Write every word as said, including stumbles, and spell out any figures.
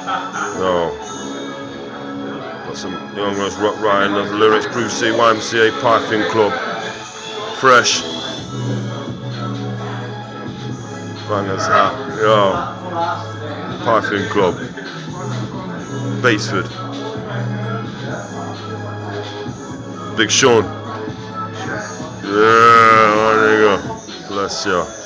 Yo. Got some young ones writing the lyrics. Bruce C, Y M C A, Pythian Club. Fresh. Bangers hat. Yo. Pythian Club. Baseford. Big Sean. Yeah, there you go. Bless you.